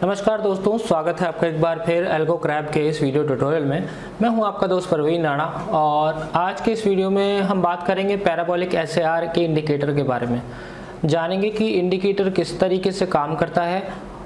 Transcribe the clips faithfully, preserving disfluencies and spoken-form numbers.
नमस्कार दोस्तों, स्वागत है आपका एक बार फिर एल्गो क्रैब के इस वीडियो ट्यूटोरियल में। मैं हूं आपका दोस्त परवीन राणा और आज के इस वीडियो में हम बात करेंगे पैराबोलिक एस ए आर के इंडिकेटर के बारे में। जानेंगे कि इंडिकेटर किस तरीके से काम करता है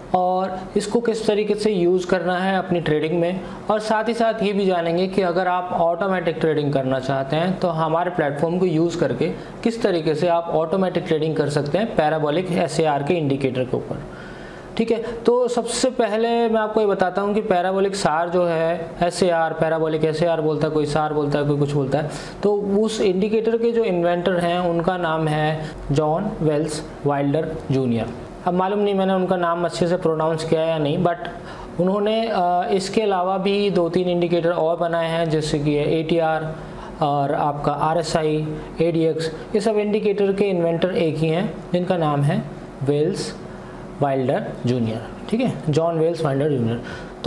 और इसको किस तरीके से यूज़ करना है अपनी ट्रेडिंग में, और साथ ही साथ ये भी जानेंगे कि अगर आप ऑटोमेटिक ट्रेडिंग करना चाहते हैं तो हमारे प्लेटफॉर्म को यूज़ करके किस तरीके से आप ऑटोमेटिक ट्रेडिंग कर सकते हैं पैराबोलिक एस ए आर के इंडिकेटर के ऊपर। ठीक है, तो सबसे पहले मैं आपको ये बताता हूँ कि पैराबोलिक सार जो है S A R, parabolic S A R बोलता है, कोई सार बोलता है, कोई कुछ बोलता है। तो उस इंडिकेटर के जो इन्वेंटर हैं उनका नाम है जॉन वेल्स वाइल्डर जूनियर। अब मालूम नहीं मैंने उनका नाम अच्छे से प्रोनाउंस किया या नहीं, बट उन्होंने इसके अलावा भी दो तीन इंडिकेटर और बनाए हैं, जैसे कि ए टी आर और आपका R S I, A D X. ये सब इंडिकेटर के इन्वेंटर एक ही हैं जिनका नाम है वेल्स वाइल्डर जूनियर। ठीक है, जॉन वेल्स वाइल्डर जूनियर।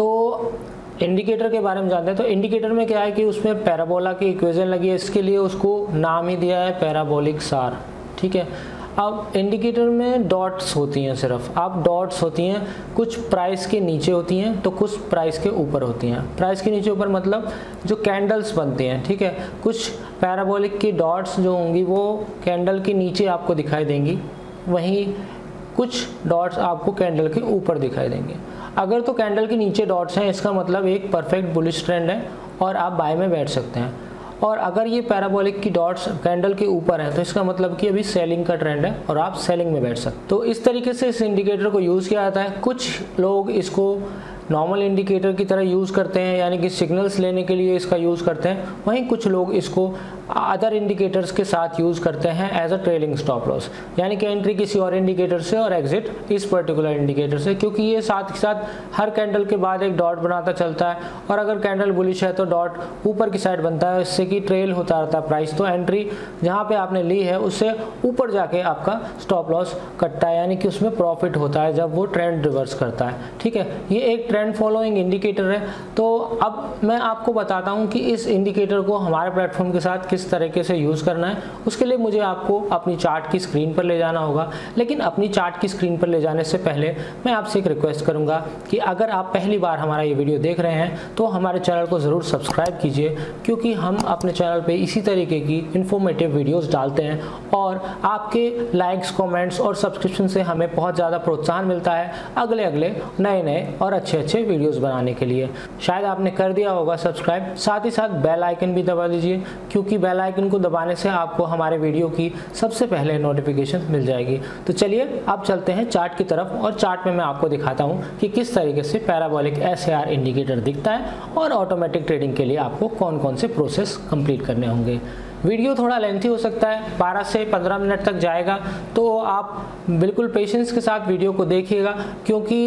तो इंडिकेटर के बारे में जानते हैं। तो इंडिकेटर में क्या है कि उसमें पैराबोला की इक्वेशन लगी है, इसके लिए उसको नाम ही दिया है पैराबोलिक सार। ठीक है, अब इंडिकेटर में डॉट्स होती हैं, सिर्फ आप डॉट्स होती हैं, कुछ प्राइस के नीचे होती हैं तो कुछ प्राइस के ऊपर होती हैं। प्राइस के नीचे ऊपर मतलब जो कैंडल्स बनती हैं। ठीक है, कुछ पैराबोलिक की डॉट्स जो होंगी वो कैंडल के नीचे आपको दिखाई देंगी, वहीं कुछ डॉट्स आपको कैंडल के ऊपर दिखाई देंगे। अगर तो कैंडल के नीचे डॉट्स हैं, इसका मतलब एक परफेक्ट बुलिश ट्रेंड है और आप बाय में बैठ सकते हैं। और अगर ये पैराबोलिक की डॉट्स कैंडल के ऊपर हैं तो इसका मतलब कि अभी सेलिंग का ट्रेंड है और आप सेलिंग में बैठ सकते। तो इस तरीके से इस इंडिकेटर को यूज़ किया जाता है। कुछ लोग इसको नॉर्मल इंडिकेटर की तरह यूज़ करते हैं, यानी कि सिग्नल्स लेने के लिए इसका यूज़ करते हैं। वहीं कुछ लोग इसको अदर इंडिकेटर्स के साथ यूज़ करते हैं as a trailing stop loss, यानी कि एंट्री किसी और इंडिकेटर से और एग्जिट इस पर्टिकुलर इंडिकेटर से, क्योंकि ये साथ ही साथ हर कैंडल के बाद एक डॉट बनाता चलता है और अगर कैंडल बुलिश है तो डॉट ऊपर की साइड बनता है, इससे कि ट्रेल होता रहता है प्राइस। तो एंट्री जहाँ पे आपने ली है उससे ऊपर जाके आपका स्टॉप लॉस कटता है, यानी कि उसमें प्रॉफिट होता है जब वो ट्रेंड रिवर्स करता है। ठीक है, ये एक ट्रेंड फॉलोइंग इंडिकेटर है। तो अब मैं आपको बताता हूँ कि इस इंडिकेटर को हमारे प्लेटफॉर्म के साथ किस तरीके से यूज़ करना है। उसके लिए मुझे आपको अपनी चार्ट की स्क्रीन पर ले जाना होगा, लेकिन अपनी चार्ट की स्क्रीन पर ले जाने से पहले मैं आपसे एक रिक्वेस्ट करूंगा कि अगर आप पहली बार हमारा ये वीडियो देख रहे हैं तो हमारे चैनल को ज़रूर सब्सक्राइब कीजिए, क्योंकि हम अपने चैनल पे इसी तरीके की इन्फॉर्मेटिव वीडियोज़ डालते हैं और आपके लाइक्स, कॉमेंट्स और सब्सक्रिप्शन से हमें बहुत ज़्यादा प्रोत्साहन मिलता है अगले अगले नए नए और अच्छे अच्छे वीडियोज़ बनाने के लिए। शायद आपने कर दिया होगा सब्सक्राइब, साथ ही साथ बेल आइकन भी दबा दीजिए, क्योंकि बेल आइकन को दबाने से आपको हमारे वीडियो की सबसे पहले नोटिफिकेशन मिल जाएगी। तो चलिए अब चलते हैं चार्ट की तरफ, और चार्ट में मैं आपको दिखाता हूं कि किस तरीके से parabolic S A R indicator दिखता है और ऑटोमेटिक ट्रेडिंग के लिए आपको कौन कौन से प्रोसेस कंप्लीट करने होंगे। वीडियो थोड़ा लेंथी हो सकता है, बारह से पंद्रह मिनट तक जाएगा, तो आप बिल्कुल पेशेंस के साथ वीडियो को देखिएगा, क्योंकि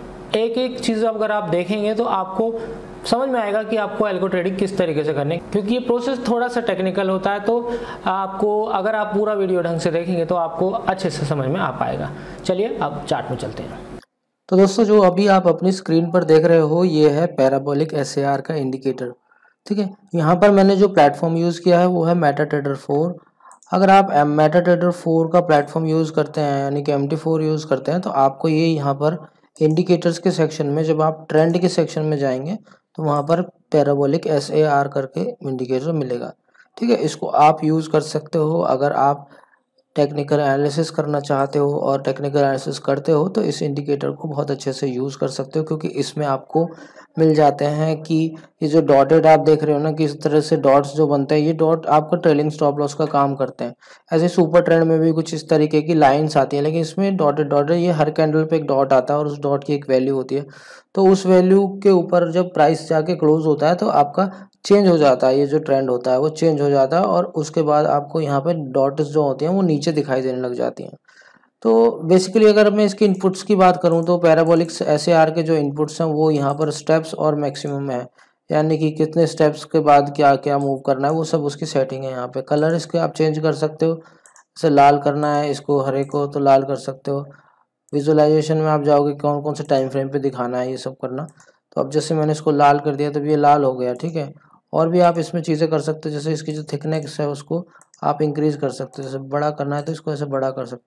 एक एक चीज़ अगर आप देखेंगे तो आपको समझ में आएगा कि आपको एल्गो ट्रेडिंग किस तरीके से करनी है, क्योंकि ये प्रोसेस थोड़ा सा टेक्निकल होता है। तो आपको अगर आप पूरा वीडियो ढंग से देखेंगे तो आपको अच्छे से समझ में आ पाएगा। चलिए अब चार्ट में चलते हैं। तो दोस्तों, जो अभी आप अपनी स्क्रीन पर देख रहे हो ये है पैराबोलिक एस ए आर का इंडिकेटर। ठीक है, यहाँ पर मैंने जो प्लेटफॉर्म यूज़ किया है वो है मेटाट्रेडर फोर। अगर आप मेटाट्रेडर फोर का प्लेटफॉर्म यूज़ करते हैं, यानी कि एम टी फोर यूज़ करते हैं, तो आपको ये यहाँ पर इंडिकेटर्स के सेक्शन में, जब आप ट्रेंड के सेक्शन में जाएंगे तो वहाँ पर पैराबोलिक एस ए आर करके इंडिकेटर मिलेगा। ठीक है, इसको आप यूज़ कर सकते हो अगर आप टेक्निकल एनालिसिस करना चाहते हो, और टेक्निकल एनालिसिस करते हो तो इस इंडिकेटर को बहुत अच्छे से यूज़ कर सकते हो, क्योंकि इसमें आपको मिल जाते हैं कि ये जो डॉटेड आप देख रहे हो ना, कि इस तरह से डॉट्स जो बनते हैं, ये डॉट आपका ट्रेलिंग स्टॉप लॉस का काम करते हैं। ऐसे सुपर ट्रेंड में भी कुछ इस तरीके की लाइंस आती हैं, लेकिन इसमें डॉटेड डॉटेड ये हर कैंडल पे एक डॉट आता है और उस डॉट की एक वैल्यू होती है। तो उस वैल्यू के ऊपर जब प्राइस जाके क्लोज होता है तो आपका चेंज हो जाता है, ये जो ट्रेंड होता है वो चेंज हो जाता है, और उसके बाद आपको यहाँ पे डॉट्स जो होती हैं वो नीचे दिखाई देने लग जाती हैं। तो बेसिकली अगर मैं इसके इनपुट्स की बात करूं तो पैराबोलिक एस ए आर के जो इनपुट्स हैं वो यहाँ पर स्टेप्स और मैक्सिमम है, यानी कि कितने स्टेप्स के बाद क्या क्या मूव करना है वो सब उसकी सेटिंग है। यहाँ पे कलर इसके आप चेंज कर सकते हो, जैसे लाल करना है इसको, हरे को, तो लाल कर सकते हो। विजुअलाइजेशन में आप जाओगे कौन कौन से टाइम फ्रेम पे दिखाना है ये सब करना। तो अब जैसे मैंने इसको लाल कर दिया तो ये लाल हो गया। ठीक है, और भी आप इसमें चीज़ें कर सकते हो, जैसे इसकी जो थिकनेस है उसको आप इंक्रीज कर सकते हो, जैसे बड़ा करना है तो इसको ऐसे बड़ा कर सकते हो।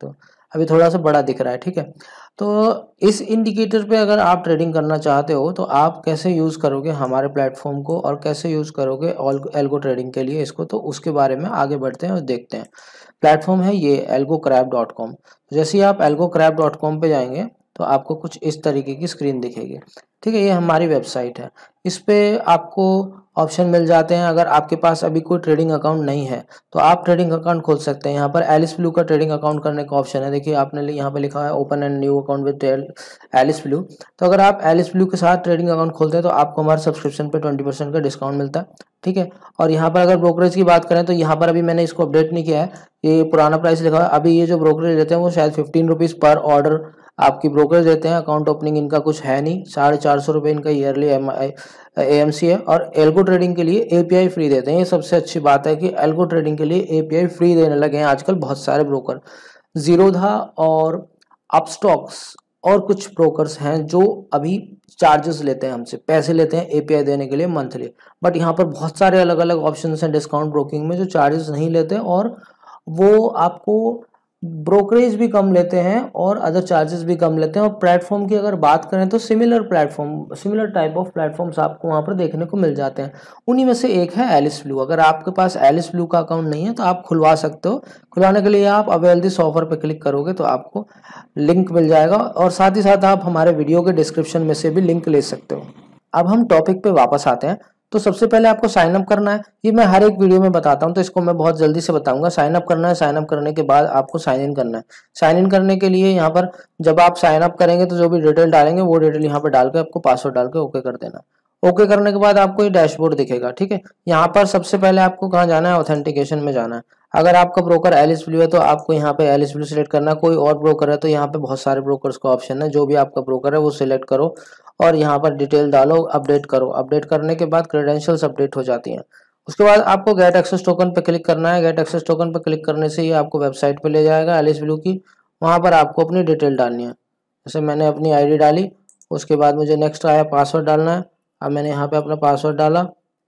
अभी थोड़ा सा बड़ा दिख रहा है, ठीक है। तो इस इंडिकेटर पे अगर आप ट्रेडिंग करना चाहते हो तो आप कैसे यूज़ करोगे हमारे प्लेटफॉर्म को और कैसे यूज़ करोगे एल्गो ट्रेडिंग के लिए इसको, तो उसके बारे में आगे बढ़ते हैं और देखते हैं। प्लेटफॉर्म है ये एल्गो क्रैब डॉट कॉम। जैसे ही आप एल्गो क्रैब डॉट कॉम पे जाएंगे तो आपको कुछ इस तरीके की स्क्रीन दिखेगी, ठीक है। ये हमारी वेबसाइट है। इस पे आपको ऑप्शन मिल जाते हैं। अगर आपके पास अभी कोई ट्रेडिंग अकाउंट नहीं है तो आप ट्रेडिंग अकाउंट खोल सकते हैं। यहाँ पर एलिस ब्लू का ट्रेडिंग अकाउंट करने का ऑप्शन है। देखिए आपने यहाँ पे लिखा है open and new account with Alice Blue. तो अगर आप एलिस ब्लू के साथ ट्रेडिंग अकाउंट खोलते हैं तो आपको हमारे सब्सक्रिप्शन पे ट्वेंटी परसेंट का डिस्काउंट मिलता है, ठीक है। और यहाँ पर अगर ब्रोकरेज की बात करें तो यहाँ पर अभी मैंने इसको अपडेट नहीं किया है, ये पुराना प्राइस लिखा है। अभी ये जो ब्रोकरेज रहते हैं वो शायद फिफ्टीन रुपीज़ पर ऑर्डर आपकी ब्रोकरेज देते हैं। अकाउंट ओपनिंग इनका कुछ है नहीं, साढ़े चार सौ रुपये इनका yearly M I A M C है। और एल्गो ट्रेडिंग के लिए ए पी आई फ्री देते हैं। ये सबसे अच्छी बात है कि एल्गो ट्रेडिंग के लिए ए पी आई फ्री देने लगे हैं आजकल बहुत सारे ब्रोकर। जीरोधा और अपस्टॉक्स और कुछ ब्रोकर्स हैं जो अभी चार्जेस लेते हैं, हमसे पैसे लेते हैं ए पी आई देने के लिए मंथली। बट यहाँ पर बहुत सारे अलग अलग ऑप्शन हैं डिस्काउंट ब्रोकिंग में जो चार्जेस नहीं लेते और वो आपको ब्रोकरेज भी कम लेते हैं और अदर चार्जेस भी कम लेते हैं। और प्लेटफॉर्म की अगर बात करें तो similar platform similar type of platforms आपको वहाँ पर देखने को मिल जाते हैं। उन्हीं में से एक है एलिस ब्लू। अगर आपके पास एलिस ब्लू का अकाउंट नहीं है तो आप खुलवा सकते हो। खुलवाने के लिए आप अवेल दिस ऑफर पे क्लिक करोगे तो आपको लिंक मिल जाएगा और साथ ही साथ आप हमारे वीडियो के डिस्क्रिप्शन में से भी लिंक ले सकते हो। अब हम टॉपिक पे वापस आते हैं। तो सबसे पहले आपको साइन अप करना है। ये मैं हर एक वीडियो में बताता हूँ तो इसको मैं बहुत जल्दी से बताऊंगा। साइन अप करना है, साइन अप करने के बाद आपको साइन इन करना है। साइन इन करने के लिए यहाँ पर जब आप साइन अप करेंगे तो जो भी डिटेल डालेंगे वो डिटेल यहाँ पर डाल के आपको पासवर्ड डाल के ओके कर देना। ओके करने के बाद आपको ये डैशबोर्ड दिखेगा, ठीक है। यहाँ पर सबसे पहले आपको कहाँ जाना है, ऑथेंटिकेशन में जाना है। अगर आपका ब्रोकर एलिस ब्लू है तो आपको यहाँ पे एलिस ब्लू सिलेक्ट करना है। कोई और ब्रोकर है तो यहाँ पे बहुत सारे ब्रोकर्स का ऑप्शन है, जो भी आपका ब्रोकर है वो सिलेक्ट करो और यहाँ पर डिटेल डालो, अपडेट करो। अपडेट करने के बाद क्रेडेंशियल्स अपडेट हो जाती हैं। उसके बाद आपको गेट एक्सेस टोकन पे क्लिक करना है। गेट एक्सेस टोकन पे क्लिक करने से ये आपको वेबसाइट पे ले जाएगा एलिस ब्लू की। वहाँ पर आपको अपनी डिटेल डालनी है। जैसे मैंने अपनी आई डी डाली, उसके बाद मुझे नेक्स्ट आया पासवर्ड डालना है। अब मैंने यहाँ पे अपना पासवर्ड डाला,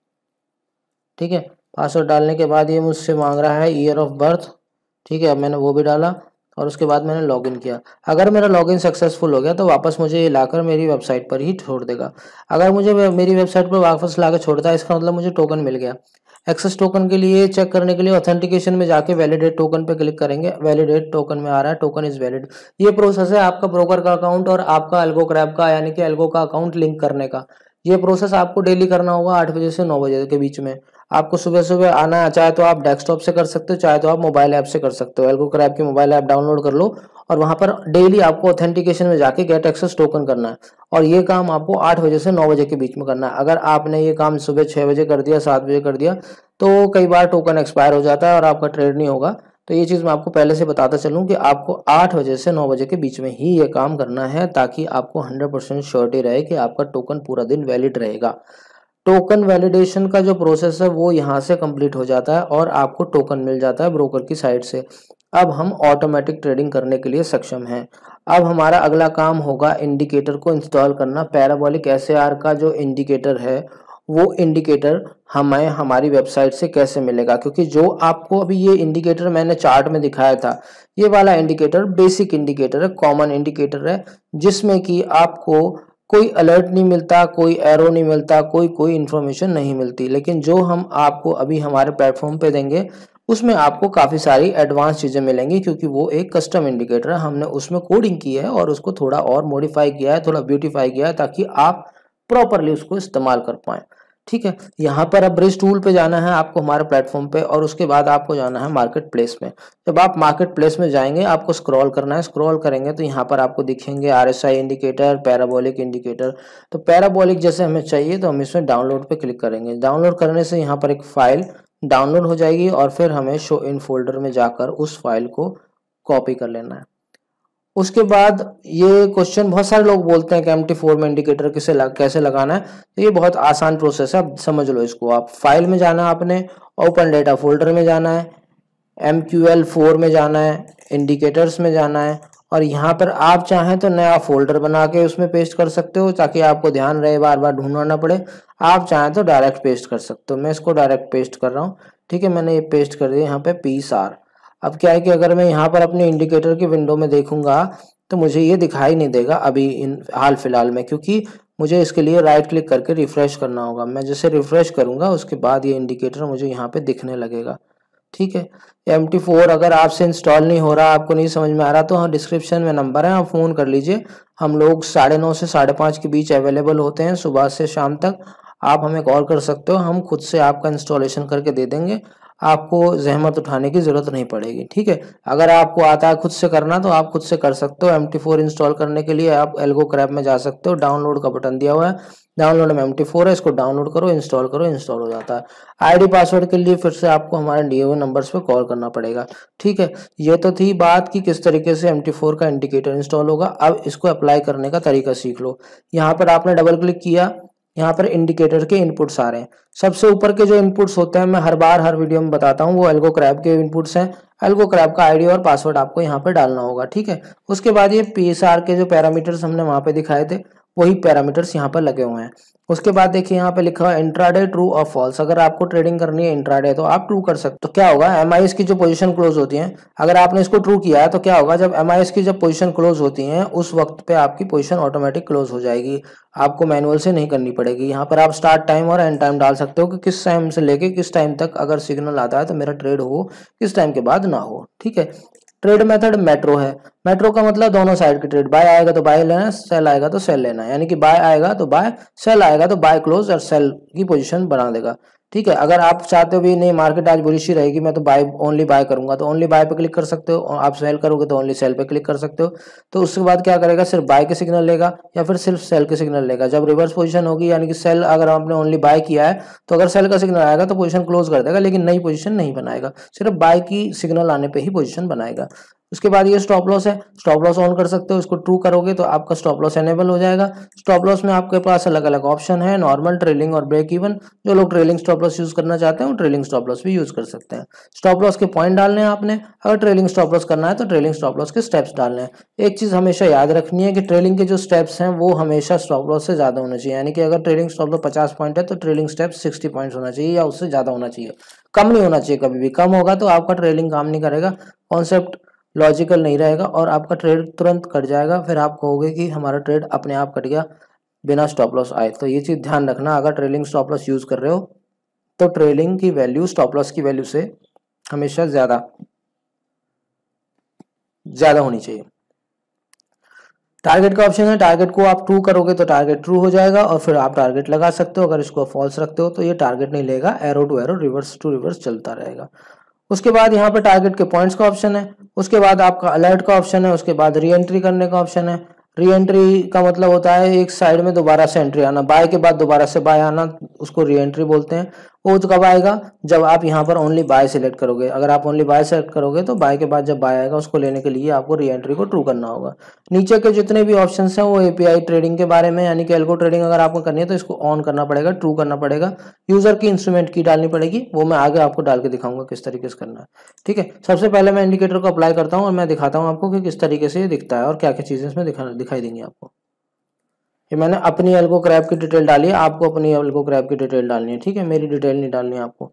ठीक है। पासवर्ड डालने के बाद ये मुझसे मांग रहा है ईयर ऑफ बर्थ, ठीक है। अब मैंने वो भी डाला और उसके बाद मैंने लॉगिन किया। अगर मेरा लॉगिन सक्सेसफुल हो गया तो वापस मुझे ये लाकर मेरी वेबसाइट पर ही छोड़ देगा। अगर मुझे मेरी वेबसाइट पर वापस लाकर छोड़ता है इसका मतलब मुझे टोकन मिल गया। एक्सेस टोकन के लिए चेक करने के लिए ऑथेंटिकेशन में जाके वैलिडेट टोकन पे क्लिक करेंगे। वैलिडेट टोकन में आ रहा है टोकन इज वैलिड। ये प्रोसेस है आपका ब्रोकर का अकाउंट और आपका एल्गो क्रैब का यानी कि एल्गो का अकाउंट लिंक करने का। ये प्रोसेस आपको डेली करना होगा आठ बजे से नौ बजे के बीच में। आपको सुबह सुबह आना है, चाहे तो आप डेस्कटॉप से कर सकते हो, चाहे तो आप मोबाइल ऐप से कर सकते हो। एल्गो क्रैब की मोबाइल ऐप डाउनलोड कर लो और वहां पर डेली आपको ऑथेंटिकेशन में जाके गेट एक्सेस टोकन करना है। और ये काम आपको आठ बजे से नौ बजे के बीच में करना है। अगर आपने ये काम सुबह छह बजे कर दिया, सात बजे कर दिया तो कई बार टोकन एक्सपायर हो जाता है और आपका ट्रेड नहीं होगा। तो ये चीज़ मैं आपको पहले से बताता चलूँ कि आपको आठ बजे से नौ बजे के बीच में ही ये काम करना है ताकि आपको हंड्रेड परसेंट श्योरिटी रहे कि आपका टोकन पूरा दिन वैलिड रहेगा। टोकन वैलिडेशन का जो प्रोसेस है वो यहाँ से कंप्लीट हो जाता है और आपको टोकन मिल जाता है ब्रोकर की साइड से। अब हम ऑटोमेटिक ट्रेडिंग करने के लिए सक्षम हैं। अब हमारा अगला काम होगा इंडिकेटर को इंस्टॉल करना। पैराबोलिक एस ए आर का जो इंडिकेटर है वो इंडिकेटर हमें हमारी वेबसाइट से कैसे मिलेगा, क्योंकि जो आपको अभी ये इंडिकेटर मैंने चार्ट में दिखाया था ये वाला इंडिकेटर बेसिक इंडिकेटर है, कॉमन इंडिकेटर है, जिसमें कि आपको कोई अलर्ट नहीं मिलता, कोई एरो नहीं मिलता, कोई कोई इन्फॉर्मेशन नहीं मिलती। लेकिन जो हम आपको अभी हमारे प्लेटफॉर्म पे देंगे उसमें आपको काफ़ी सारी एडवांस चीज़ें मिलेंगी, क्योंकि वो एक कस्टम इंडिकेटर है। हमने उसमें कोडिंग की है और उसको थोड़ा और मॉडिफाई किया है, थोड़ा ब्यूटीफाई किया है ताकि आप प्रॉपरली उसको इस्तेमाल कर पाएँ, ठीक है। यहाँ पर अब ब्रिज टूल पे जाना है आपको हमारे प्लेटफॉर्म पे और उसके बाद आपको जाना है मार्केट प्लेस में। जब आप मार्केट प्लेस में जाएंगे आपको स्क्रॉल करना है। स्क्रॉल करेंगे तो यहाँ पर आपको दिखेंगे आरएसआई इंडिकेटर, पैराबोलिक इंडिकेटर। तो पैराबोलिक जैसे हमें चाहिए तो हम इसमें डाउनलोड पे क्लिक करेंगे। डाउनलोड करने से यहाँ पर एक फाइल डाउनलोड हो जाएगी और फिर हमें शो इन फोल्डर में जाकर उस फाइल को कॉपी कर लेना है। उसके बाद ये क्वेश्चन बहुत सारे लोग बोलते हैं कि एम टी फोर में इंडिकेटर किसे लग, कैसे लगाना है। तो ये बहुत आसान प्रोसेस है, आप समझ लो इसको। आप फाइल में जाना है, आपने ओपन डेटा फोल्डर में जाना है, एम क्यू एल फोर में जाना है, इंडिकेटर्स में जाना है और यहाँ पर आप चाहें तो नया फोल्डर बना के उसमें पेस्ट कर सकते हो ताकि आपको ध्यान रहे, बार बार ढूंढना ना पड़े। आप चाहें तो डायरेक्ट पेस्ट कर सकते हो। मैं इसको डायरेक्ट पेस्ट कर रहा हूँ, ठीक है। मैंने ये पेस्ट कर दिया यहाँ पे पी सार। अब क्या है कि अगर मैं यहाँ पर अपने इंडिकेटर की विंडो में देखूंगा तो मुझे ये दिखाई नहीं देगा अभी इन हाल फिलहाल में, क्योंकि मुझे इसके लिए राइट क्लिक करके रिफ्रेश करना होगा। मैं जैसे रिफ्रेश करूंगा उसके बाद ये इंडिकेटर मुझे यहाँ पे दिखने लगेगा। ठीक है, एम टी फोर अगर आपसे इंस्टॉल नहीं हो रहा, आपको नहीं समझ में आ रहा, तो हाँ डिस्क्रिप्शन में नंबर है, आप फ़ोन कर लीजिए। हम लोग साढ़े नौ से साढ़े पाँच के बीच अवेलेबल होते हैं सुबह से शाम तक। आप हमें कॉल कर सकते हो, हम खुद से आपका इंस्टॉलेशन करके दे देंगे, आपको जहमत उठाने की ज़रूरत नहीं पड़ेगी। ठीक है, अगर आपको आता है खुद से करना तो आप खुद से कर सकते हो। एम टी फोर इंस्टॉल करने के लिए आप एल्गो क्रैप में जा सकते हो, डाउनलोड का बटन दिया हुआ है, डाउनलोड में एम टी फोर है, इसको डाउनलोड करो, इंस्टॉल करो, इंस्टॉल हो जाता है। आईडी पासवर्ड के लिए फिर से आपको हमारे दिए हुए नंबर्स पे कॉल करना पड़ेगा। ठीक है, ये तो थी बात कि किस तरीके से एम टी फोर का इंडिकेटर इंस्टॉल होगा। अब इसको अप्लाई करने का तरीका सीख लो। यहाँ पर आपने डबल क्लिक किया, यहाँ पर इंडिकेटर के इनपुट्स आ रहे हैं। सबसे ऊपर के जो इनपुट्स होते हैं, मैं हर बार हर वीडियो में बताता हूँ, वो एल्गो क्रैप के इनपुट्स हैं। एल्गो क्रैप का आईडी और पासवर्ड आपको यहाँ पे डालना होगा। ठीक है, उसके बाद ये पीएसआर के जो पैरामीटर्स हमने वहां पे दिखाए थे वही पैरामीटर्स यहाँ पर लगे हुए हैं। उसके बाद देखिए यहाँ पे लिखा है इंट्राडे ट्रू और फॉल्स। अगर आपको ट्रेडिंग करनी है इंट्राडे तो आप ट्रू कर सकते हो। तो क्या होगा, एमआईएस की जो पोजीशन क्लोज होती है, अगर आपने इसको ट्रू किया है तो क्या होगा, जब एमआईएस की जब पोजीशन क्लोज होती है उस वक्त पे आपकी पोजीशन ऑटोमेटिक क्लोज हो जाएगी, आपको मैनुअल से नहीं करनी पड़ेगी। यहाँ पर आप स्टार्ट टाइम और एंड टाइम डाल सकते हो कि किस टाइम से लेके किस टाइम तक अगर सिग्नल आता है तो मेरा ट्रेड हो, किस टाइम के बाद ना हो। ठीक है, ट्रेड मेथड मेट्रो है। मेट्रो का मतलब दोनों साइड की ट्रेड, बाय आएगा तो बाय लेना, सेल आएगा तो सेल लेना, यानी कि बाय आएगा तो बाय, सेल आएगा तो बाय क्लोज और सेल की पोजीशन बना देगा। ठीक है, अगर आप चाहते हो भी नहीं मार्केट आज बुलिश रहेगी, मैं तो बाय ओनली बाय करूंगा, तो ओनली बाय पे क्लिक कर सकते हो। और आप सेल करोगे तो ओनली सेल पे क्लिक कर सकते हो। तो उसके बाद क्या करेगा, सिर्फ बाय के सिग्नल लेगा या फिर सिर्फ सेल के सिग्नल लेगा। जब रिवर्स पोजीशन होगी, यानी कि सेल अगर आपने ओनली बाय किया है तो अगर सेल का सिग्नल आएगा तो पोजीशन क्लोज कर देगा, लेकिन नई पोजीशन नहीं बनाएगा, सिर्फ बाय की सिग्नल आने पे ही पोजीशन बनाएगा। उसके बाद ये स्टॉप लॉस है, स्टॉप लॉस ऑन कर सकते हो, इसको ट्रू करोगे तो आपका स्टॉप लॉस एनेबल हो जाएगा। स्टॉप लॉस में आपके पास अलग अलग ऑप्शन है, नॉर्मल, ट्रेलिंग और ब्रेक इवन। जो लोग ट्रेलिंग स्टॉप लॉस यूज करना चाहते हैं वो ट्रेलिंग स्टॉप लॉस भी यूज कर सकते हैं। स्टॉप लॉस के पॉइंट डालने हैं आपने, अगर ट्रेलिंग स्टॉप लॉस करना है तो ट्रेलिंग स्टॉप लॉस के स्टेप्स डालने हैं। एक चीज हमेशा याद रखनी है कि ट्रेलिंग के जो स्टेप्स हैं वो हमेशा स्टॉप लॉस से ज्यादा होने चाहिए, यानी कि अगर ट्रेलिंग स्टॉप लॉस पचास पॉइंट है तो ट्रेलिंग स्टेप सिक्सटी पॉइंट होना चाहिए या उससे ज्यादा होना चाहिए, कम नहीं होना चाहिए कभी भी। कम होगा तो आपका ट्रेलिंग काम नहीं करेगा, कॉन्सेप्ट लॉजिकल नहीं रहेगा और आपका ट्रेड तुरंत कट जाएगा। फिर आप कहोगे कि हमारा ट्रेड अपने आप कट गया बिना स्टॉप लॉस आए। तो ये चीज ध्यान रखना, अगर ट्रेलिंग स्टॉप लॉस यूज कर रहे हो तो ट्रेलिंग की वैल्यू स्टॉप लॉस की वैल्यू से हमेशा ज्यादा ज्यादा होनी चाहिए। टारगेट का ऑप्शन है, टारगेट को आप ट्रू करोगे तो टारगेट ट्रू हो जाएगा और फिर आप टारगेट लगा सकते हो। अगर इसको फॉल्स रखते हो तो ये टारगेट नहीं लेगा, arrow to arrow, reverse to reverse चलता रहेगा। उसके बाद यहाँ पे टारगेट के पॉइंट्स का ऑप्शन है, उसके बाद आपका अलर्ट का ऑप्शन है, उसके बाद री एंट्री करने का ऑप्शन है। री एंट्री का मतलब होता है एक साइड में दोबारा से एंट्री आना, बाय के बाद दोबारा से बाय आना, उसको री एंट्री बोलते हैं। वो तो कब आएगा, जब आप यहाँ पर ओनली बाय सिलेक्ट करोगे। अगर आप ओनली बाय सेलेक्ट करोगे तो बाय के बाद जब बाय आएगा उसको लेने के लिए आपको री एंट्री को ट्रू करना होगा। नीचे के जितने भी ऑप्शंस हैं वो एपीआई ट्रेडिंग के बारे में, यानी कि एल्गो ट्रेडिंग अगर आपको करनी है तो इसको ऑन करना पड़ेगा, ट्रू करना पड़ेगा। यूजर की इंस्ट्रूमेंट की डालनी पड़ेगी, वो मैं आगे आपको डाल के दिखाऊंगा किस तरीके से करना है। ठीक है, सबसे पहले मैं इंडिकेटर को अप्लाई करता हूँ और मैं दिखाता हूँ आपको कि किस तरीके से ये दिखता है और क्या क्या चीजें इसमें दिखा दिखाई देंगी आपको। ये मैंने अपनी एल्गो क्रैप की डिटेल डाली है, आपको अपनी एल्गो क्रैप की डिटेल डालनी है। ठीक है, मेरी डिटेल नहीं डालनी है आपको।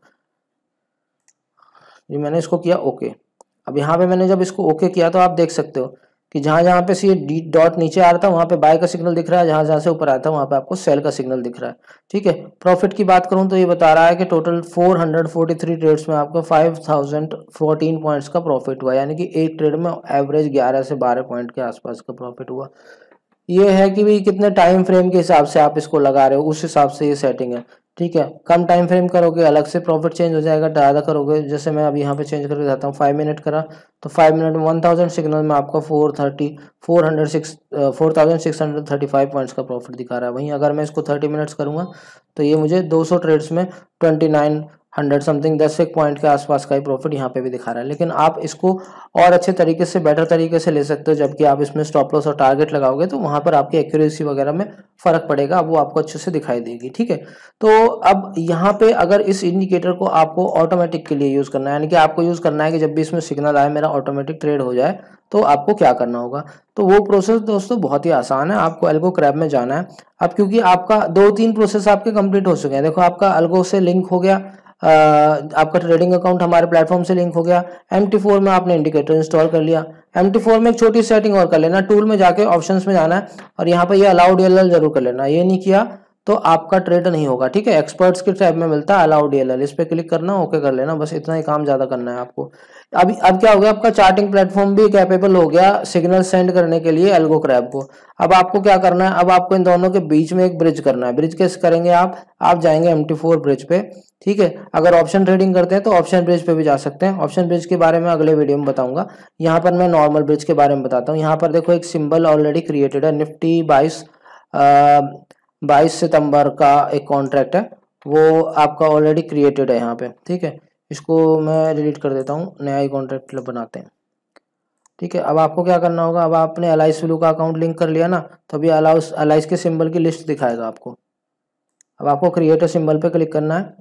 ये मैंने इसको किया ओके। अब यहाँ पे मैंने जब इसको ओके किया तो आप देख सकते हो कि जहां जहां पे से ये डॉट नीचे आ रहा था वहां पे बाय का सिग्नल दिख रहा है, जहां जहां से ऊपर आया था वहां पे आपको सेल का सिग्नल दिख रहा है। ठीक है, प्रॉफिट की बात करूं तो ये बता रहा है कि total four hundred forty three trades में आपको फाइव थाउजेंड फोर्टीन पॉइंट्स का प्रॉफिट हुआ, यानी कि एक ट्रेड में एवरेज ग्यारह से बारह पॉइंट के आसपास का प्रॉफिट हुआ। ये है कि भाई कितने टाइम फ्रेम के हिसाब से आप इसको लगा रहे हो, उस हिसाब से ये सेटिंग है। ठीक है, कम टाइम फ्रेम करोगे अलग से प्रॉफिट चेंज हो जाएगा, ज़्यादा करोगे, जैसे मैं अब यहाँ पे चेंज करके जाता हूँ, फाइव मिनट करा तो फाइव मिनट में वन थाउजेंड सिग्नल में आपका four thirty four hundred six four thousand six hundred thirty five points का प्रॉफिट दिखा रहा है। वहीं अगर मैं इसको थर्टी मिनट्स करूँगा तो ये मुझे दो सौ ट्रेड्स में ट्वेंटी नाइन हंड्रेड समथिंग दस एक पॉइंट के आसपास का ही प्रॉफिट यहाँ पे भी दिखा रहा है। लेकिन आप इसको और अच्छे तरीके से, बेटर तरीके से ले सकते हो, जबकि आप इसमें स्टॉप लॉस और टारगेट लगाओगे तो वहां पर आपकी एक्यूरेसी वगैरह में फर्क पड़ेगा, अब वो आपको अच्छे से दिखाई देगी। ठीक है, तो अब यहाँ पे अगर इस इंडिकेटर को आपको ऑटोमेटिक के लिए यूज करना है, यानी कि आपको यूज करना है कि जब भी इसमें सिग्नल आए मेरा ऑटोमेटिक ट्रेड हो जाए, तो आपको क्या करना होगा। तो वो प्रोसेस दोस्तों बहुत ही आसान है, आपको एल्गो क्रैप में जाना है। अब क्योंकि आपका दो तीन प्रोसेस आपके कंप्लीट हो चुके हैं, देखो आपका एल्गो से लिंक हो गया, आ, आपका ट्रेडिंग अकाउंट हमारे प्लेटफॉर्म से लिंक हो गया। एम टी फोर में आपने इंडिकेटर इंस्टॉल कर लिया। एम टी फोर में एक छोटी सेटिंग और कर लेना, टूल में जाके ऑप्शंस में जाना है और यहाँ पे ये अलाउड डी एल एल जरूर कर लेना। ये नहीं किया तो आपका ट्रेड नहीं होगा, ठीक है। एक्सपर्ट्स के टैब में मिलता है अलाउड डी एल एल, इस पे क्लिक करना, ओके कर लेना, बस इतना ही काम ज्यादा करना है आपको। अभी अब क्या हो गया, आपका चार्टिंग प्लेटफॉर्म भी कैपेबल हो गया सिग्नल सेंड करने के लिए एल्गो क्रैब को। अब आपको क्या करना है, अब आपको इन दोनों के बीच में एक ब्रिज करना है। ब्रिज कैसे करेंगे आप आप जाएंगे एम टी फोर ब्रिज पे, ठीक है। अगर ऑप्शन ट्रेडिंग करते हैं तो ऑप्शन ब्रिज पे भी जा सकते हैं। ऑप्शन ब्रिज के बारे में अगले वीडियो में बताऊंगा। यहाँ पर मैं नॉर्मल ब्रिज के बारे में बताता हूँ। यहाँ पर देखो एक सिंबल ऑलरेडी क्रिएटेड है, निफ्टी बाईस बाईस सितंबर का एक कॉन्ट्रैक्ट है, वो आपका ऑलरेडी क्रिएटेड है यहाँ पे, ठीक है। इसको मैं डिलीट कर देता हूँ, नया ही कॉन्ट्रैक्ट बनाते हैं, ठीक है। अब आपको क्या करना होगा, अब आपने एलाइस व्लू का अकाउंट लिंक कर लिया ना, तो अभी अलाउस एलाइस के सिंबल की लिस्ट दिखाएगा आपको। अब आपको क्रिएट सिंबल पे क्लिक करना है।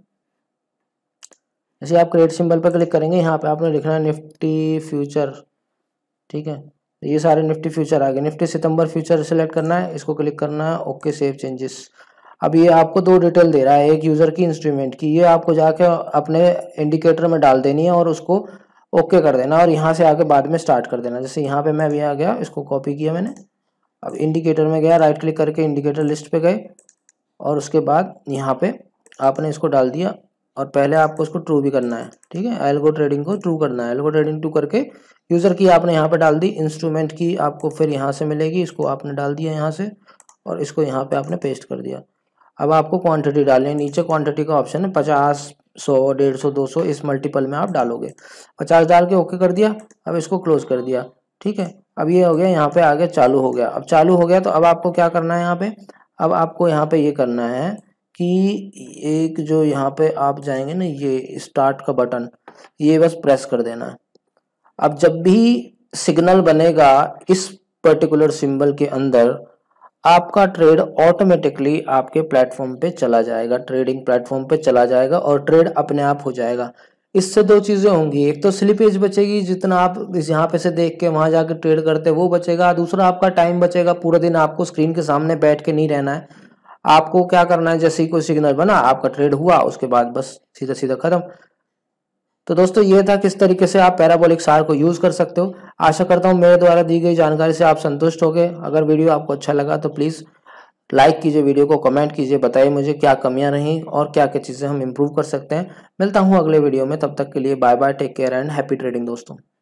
जैसे आप क्रिएट सिंबल पे क्लिक करेंगे, यहाँ पे आपने लिखना है निफ्टी फ्यूचर, ठीक है। ये सारे निफ्टी फ्यूचर आ गए। निफ्टी सितंबर फ्यूचर सेलेक्ट करना है, इसको क्लिक करना है, ओके सेव चेंजेस। अब ये आपको दो डिटेल दे रहा है, एक यूजर की, इंस्ट्रूमेंट की। ये आपको जाके अपने इंडिकेटर में डाल देनी है और उसको ओके कर देना और यहाँ से आके बाद में स्टार्ट कर देना। जैसे यहाँ पे मैं भी आ गया, इसको कॉपी किया मैंने। अब इंडिकेटर में गया, राइट क्लिक करके इंडिकेटर लिस्ट पे गए और उसके बाद यहाँ पे आपने इसको डाल दिया और पहले आपको इसको ट्रू भी करना है, ठीक है। एल्गो ट्रेडिंग को ट्रू करना है। एल्गो ट्रेडिंग ट्रू करके यूजर की आपने यहाँ पे डाल दी, इंस्ट्रूमेंट की आपको फिर यहाँ से मिलेगी, इसको आपने डाल दिया यहाँ से और इसको यहाँ पे आपने पेस्ट कर दिया। अब आपको क्वांटिटी डालनी है, नीचे क्वांटिटी का ऑप्शन है, पचास, सौ, डेढ़ सौ, दो सौ, इस मल्टीपल में आप डालोगे। पचास डाल के ओके कर दिया। अब इसको क्लोज कर दिया, ठीक है। अब ये हो गया, यहाँ पे आगे चालू हो गया। अब चालू हो गया तो अब आपको क्या करना है, यहाँ पे अब आपको यहाँ पे ये करना है कि एक जो यहाँ पे आप जाएंगे ना, ये स्टार्ट का बटन, ये बस प्रेस कर देना है। अब जब भी सिग्नल बनेगा इस पर्टिकुलर सिंबल के अंदर, आपका ट्रेड ऑटोमेटिकली आपके प्लेटफॉर्म पे चला जाएगा, ट्रेडिंग प्लेटफॉर्म पे चला जाएगा और ट्रेड अपने आप हो जाएगा। इससे दो चीजें होंगी, एक तो स्लिपेज बचेगी, जितना आप यहाँ पे से देख के वहां जाके ट्रेड करते हैं वो बचेगा। दूसरा आपका टाइम बचेगा, पूरा दिन आपको स्क्रीन के सामने बैठ के नहीं रहना है। आपको क्या करना है, जैसे ही कोई सिग्नल बना, आपका ट्रेड हुआ, उसके बाद बस सीधा सीधा खत्म। तो दोस्तों ये था किस तरीके से आप पैराबोलिक सार को यूज कर सकते हो। आशा करता हूँ मेरे द्वारा दी गई जानकारी से आप संतुष्ट हो गए। अगर वीडियो आपको अच्छा लगा तो प्लीज लाइक कीजिए, वीडियो को कमेंट कीजिए, बताइए मुझे क्या कमियां रहीं और क्या क्या चीजें हम इम्प्रूव कर सकते हैं। मिलता हूँ अगले वीडियो में, तब तक के लिए bye bye, take care and happy trading दोस्तों।